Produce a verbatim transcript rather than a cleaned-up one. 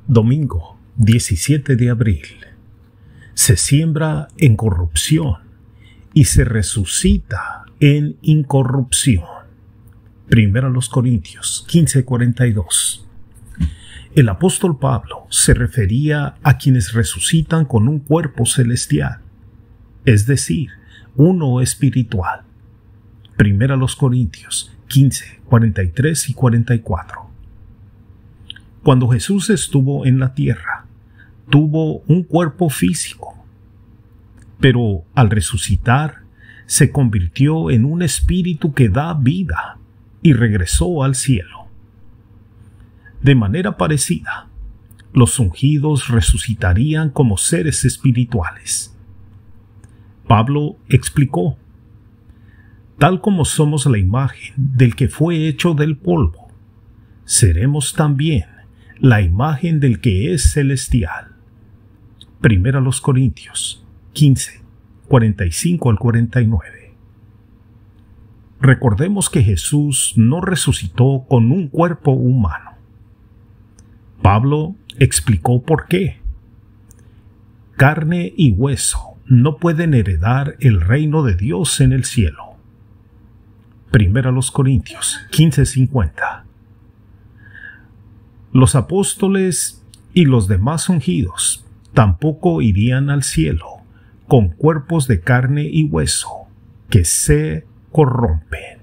Domingo diecisiete de abril. Se siembra en corrupción y se resucita en incorrupción. Primera a los Corintios quince cuarenta y dos. El apóstol Pablo se refería a quienes resucitan con un cuerpo celestial, es decir, uno espiritual. Primera a los Corintios quince cuarenta y tres y cuarenta y cuatro. Cuando Jesús estuvo en la tierra, tuvo un cuerpo físico, pero al resucitar se convirtió en un espíritu que da vida y regresó al cielo. De manera parecida, los ungidos resucitarían como seres espirituales. Pablo explicó: tal como somos la imagen del que fue hecho del polvo, seremos también la imagen del que es celestial. Primera a los Corintios quince cuarenta y cinco al cuarenta y nueve. Recordemos que Jesús no resucitó con un cuerpo humano. Pablo explicó por qué. Carne y hueso no pueden heredar el reino de Dios en el cielo. Primera a los Corintios quince cincuenta. Los apóstoles y los demás ungidos tampoco irían al cielo con cuerpos de carne y hueso que se corrompen.